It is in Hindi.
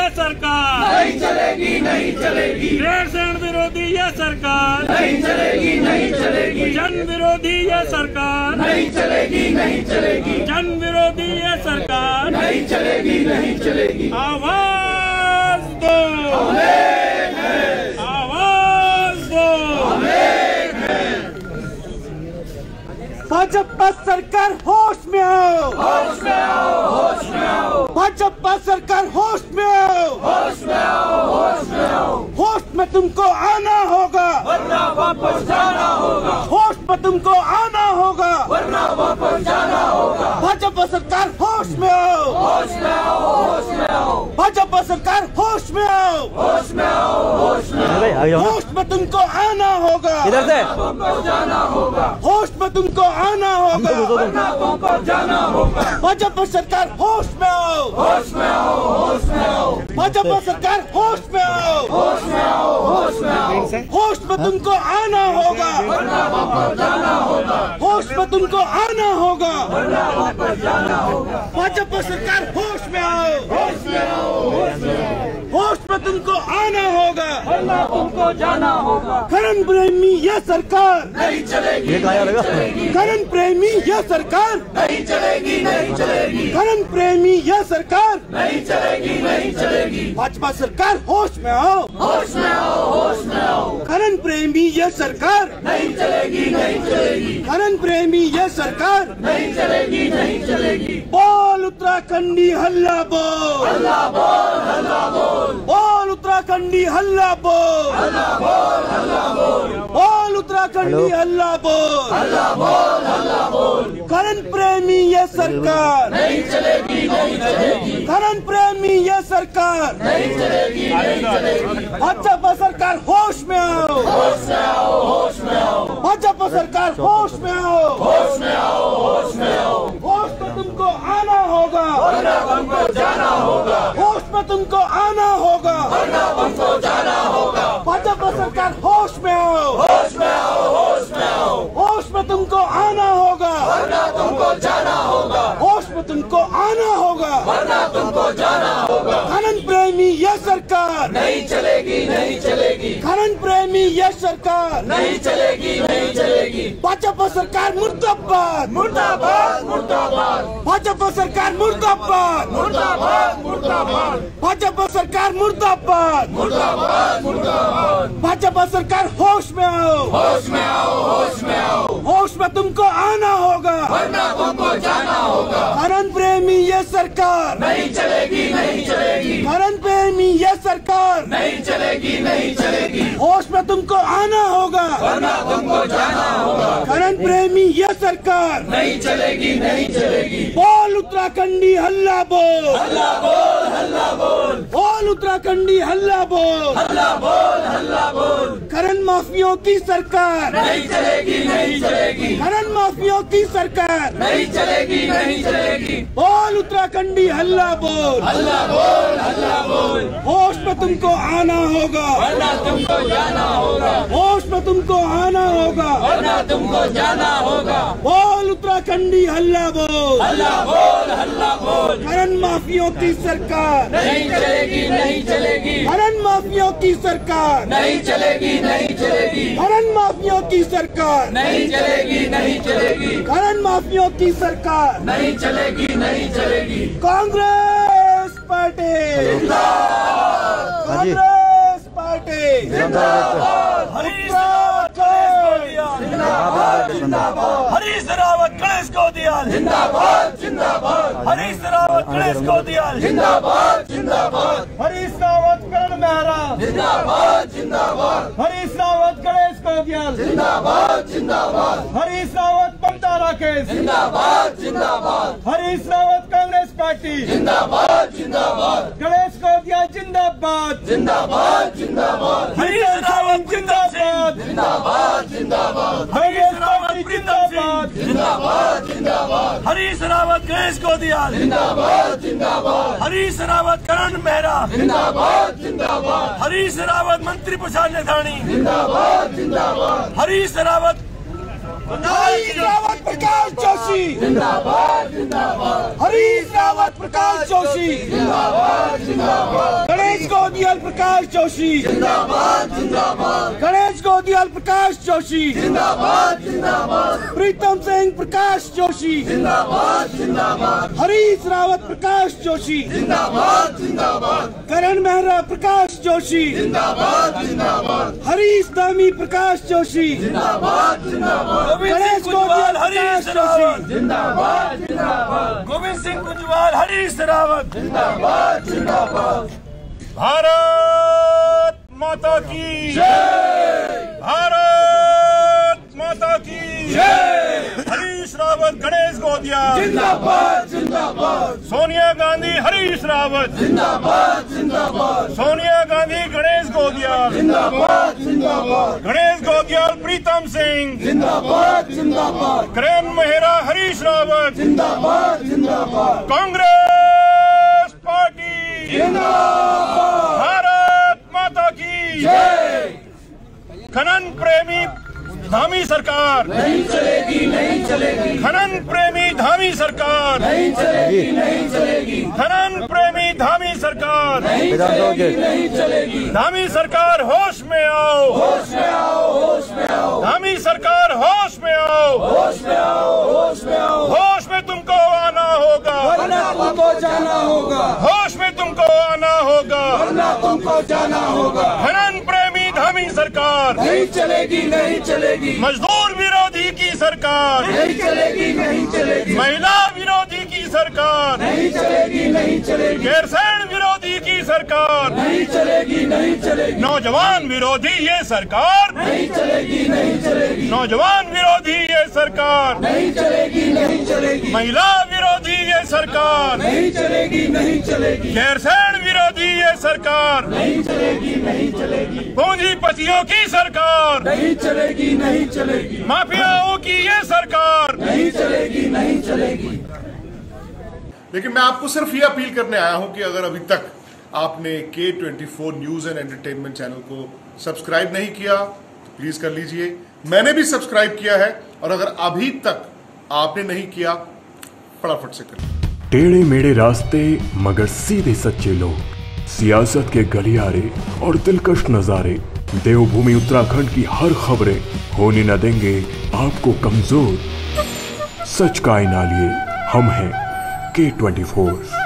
ये सरकार नहीं चलेगी, नहीं चलेगी। ग्रेड विरोधी ये सरकार नहीं चलेगी, नहीं चलेगी। जन विरोधी ये सरकार नहीं चलेगी, नहीं चलेगी। जन विरोधी ये सरकार नहीं चलेगी, नहीं चलेगी। आवाज दो, आवाज दो। भाजपा सरकार होश में आओ, होश में आओ, होश में आओ। भाजपा सरकार होश में आओ, होश में आओ, होश में आओ। होश में तुमको आना होगा, वरना वापस जाना होगा। होश में तुमको आना होगा, वरना वापस जाना होगा। भाजपा सरकार होश में आओ, होश में आओ, होश में आओ। भाजपा सरकार होश में आओ, होश में आओ, होश में आओ। होश में तुमको आना होगा, इधर से वापस जाना होगा। होश में तुमको आना होगा, वरना वापस जाना होगा। भाजपा सरकार होश में आओ, होश में आओ, होश में आओ। भाजपा सरकार होश में आओ, होश में आओ, होश में आओ। होश में तुमको आना होगा, वरना वापस जाना होगा। होश में तुमको आना होगा, वरना वापस जाना होगा। भाजपा सरकार होश में आओ, होश में आओ, होश में आओ। होश में तुमको आना होगा, वरना तुमको जाना होगा। खनन प्रेमी यह सरकार, नहीं चलेगी, नहीं चलेगी। खनन प्रेमी यह सरकार, नहीं चलेगी, नहीं चलेगी। खनन प्रेमी यह सरकार, नहीं चलेगी, नहीं चलेगी। भाजपा सरकार होश में आओ, होश में आओ, होश में आओ। खनन प्रेमी यह सरकार, नहीं चलेगी, नहीं चलेगी। खनन प्रेमी यह सरकार, नहीं चलेगी, नहीं चलेगी। बोल उत्तराखंडी हल्ला बोल, हल्ला बोल, हल्ला बोल। बोल उत्तराखंडी हल्ला बोल, हल्ला बोल, हल्ला बोल। बोल उत्तराखंडी हल्ला बोल, हल्ला बोल, हल्ला बोल। खनन प्रेमी यह सरकार, नहीं चलेगी, नहीं चलेगी। खनन प्रेमी यह सरकार, नहीं चलेगी, नहीं चलेगी। भाजपा सरकार होश में आओ, होश में आओ, होश में आओ। भाजपा सरकार होश में आओ, होश में आओ, होश में आओ। होश में तुमको आना होगा, वरना तुमको जाना होगा। होश में तुमको आना होगा, वरना तुमको जाना होगा। भाजपा सरकार होश में आओ, होश में आओ, होश में आओ। होश में तुमको आना होगा, वरना तुमको जाना होगा। होश में तुमको आना होगा, वरना तुमको जाना होगा। खनन प्रेमी यह सरकार, नहीं चलेगी, नहीं चलेगी। खनन प्रेमी यह सरकार, नहीं चलेगी, नहीं चलेगी। भाजपा सरकार मुर्दाबाद, मुर्दाबाद, मुर्दाबाद। भाजपा सरकार मुर्दाबाद, मुर्दाबाद, मुर्दाबाद। भाजपा सरकार मुर्दाबाद, मुर्दाबाद, मुर्दाबाद। भाजपा सरकार होश में आओ, होश में आओ, होश में आओ। होश में तुमको आना होगा, वरना तुमको जाना होगा। खनन प्रेमी यह सरकार, नहीं चलेगी, नहीं चलेगी। खनन प्रेमी यह सरकार, नहीं चलेगी, नहीं चलेगी। होश में तुमको आना होगा, वरना तुमको जाना होगा। खनन प्रेमी यह सरकार, नहीं चलेगी, नहीं चलेगी। बोल उत्तराखंडी हल्ला बोल, हल्ला बोल, हल्ला बोल। बोल उत्तराखंडी हल्ला बोल, हल्ला बोल, हल्ला बोल। खनन माफियों की सरकार, नहीं चलेगी, नहीं चलेगी। खनन माफियों की सरकार, नहीं चलेगी, नहीं चलेगी। बोल उत्तराखंडी हल्ला बोल, हल्ला बोल, हल्ला बोल। होश में तुमको आना होगा, वरना तुमको जाना होगा। होश में तुमको आना होगा, वरना तुमको जाना होगा। बोल उत्तराखंडी हल्ला बोल, हल्ला बोल, हल्ला बोल। खनन माफियों की सरकार, नहीं चलेगी, नहीं चलेगी। खनन माफियों की सरकार, नहीं चलेगी, नहीं चलेगी। खनन माफियों की सरकार, नहीं चलेगी, नहीं चलेगी। खनन माफियों की सरकार, नहीं चलेगी, नहीं चलेगी। कांग्रेस पार्टी जिंदाबाद, कांग्रेस पार्टी जिंदाबाद। हरीश रावत जिंदाबाद, जिंदाबाद। हरीश रावत गणेश को दिया, जिंदाबाद, जिंदाबाद। हरीश रावत गणेश को दिया, जिंदाबाद, जिंदाबाद। हरीश रावत करण मेहरा, जिंदाबाद, जिंदाबाद। हरीश रावत गणेश कोदियाल, जिंदाबाद, जिंदाबाद। हरीश रावत ममता राकेश, जिंदाबाद, जिंदाबाद। हरीश रावत कांग्रेस पार्टी, जिंदाबाद, जिंदाबाद। गणेश कोदियाल जिंदाबाद, जिंदाबाद, जिंदाबाद। हरीश रावत जिंदाबाद, जिंदाबाद, जिंदाबाद। कांग्रेस पार्टी जिंदाबाद, जिंदाबाद, जिंदाबाद। हरीश रावत गणेश को दिया, जिंदाबाद, जिंदाबाद। हरीश रावत करण मेहरा, जिंदाबाद, जिंदाबाद। हरीश रावत मंत्री प्रसाद नेथानी, जिंदाबाद, जिंदाबाद। हरीश रावत हरीश रावत प्रकाश जोशी जिंदाबाद जिंदाबाद हरीश रावत प्रकाश जोशी जिंदाबाद जिंदाबाद गणेश गोदियाल प्रकाश जोशी जिंदाबाद जिंदाबाद गणेश गोदियाल प्रकाश जोशी जिंदाबाद जिंदाबाद प्रीतम सिंह प्रकाश जोशी जिंदाबाद जिंदाबाद हरीश रावत प्रकाश जोशी जिंदाबाद जिंदाबाद करण मेहरा प्रकाश जोशी जिंदाबाद जिंदाबाद हरीश धामी प्रकाश जोशी जिंदाबाद जिंदाबाद गणेश गोदियाल हरीश जोशी जिंदाबाद जिंदाबाद गोविंद सिंह कुंजवाल हरीश रावत जिंदाबाद जिंदाबाद भारत माता की जय। भारत माता की जय। हरीश रावत गणेश गोदियाल जिंदाबाद जिंदाबाद सोनिया गांधी हरीश रावत जिंदाबाद जिंदाबाद सोनिया गांधी गणेश गोदियाल जिंदाबाद जिंदाबाद गणेश गोदियाल प्रीतम सिंह जिंदाबाद जिंदाबाद करण मेहरा हरीश रावत जिंदाबाद जिंदाबाद कांग्रेस पार्टी जिंदाबाद भारत माता की जय। खनन प्रेमी धामी सरकार नहीं चलेगी नहीं चलेगी खनन प्रेमी धामी सरकार नहीं चलेगी नहीं चलेगी खनन प्रेमी धामी सरकार नहीं चलेगी नहीं चलेगी धामी सरकार होश में आओ होश में आओ होश में आओ धामी सरकार होश में आओ होश में आओ होश में आओ होश में तुमको आना होगा वरना तुमको जाना होगा होश में तुमको आना होगा वरना तुमको जाना होगा खनन प्रेमी धामी सरकार नहीं चलेगी नहीं चलेगी मजदूर विरोधी की सरकार नहीं चलेगी नहीं चलेगी महिला विरोधी की सरकार नहीं चलेगी नहीं चलेगी गैरसैंण विरोधी की सरकार नहीं चलेगी नहीं चलेगी नौजवान विरोधी ये सरकार नहीं चलेगी नहीं चलेगी नौजवान विरोधी ये सरकार नहीं चलेगी नहीं चलेगी महिला विरोधी ये सरकार नहीं चलेगी नहीं चलेगी गैरसैंण विरोधी ये सरकार नहीं चलेगी नहीं चलेगी पूंजीपतियों की सरकार नहीं चलेगी नहीं चलेगी माफियाओं की ये सरकार नहीं चलेगी नहीं चलेगी। लेकिन मैं आपको सिर्फ ये अपील करने आया हूं कि अगर अभी तक आपने K24 news and entertainment channel को सब्सक्राइब नहीं किया तो प्लीज कर लीजिए। मैंने भी सब्सक्राइब किया है और अगर अभी तक आपने नहीं किया फटाफट से करिए। टेढ़े मेढ़े रास्ते मगर सीधे सच्चे लोग, सियासत के गलियारे और दिलकश नजारे, देवभूमि उत्तराखंड की हर खबरें होने न देंगे आपको कमजोर। सच का आईना लिए हम हैं K24।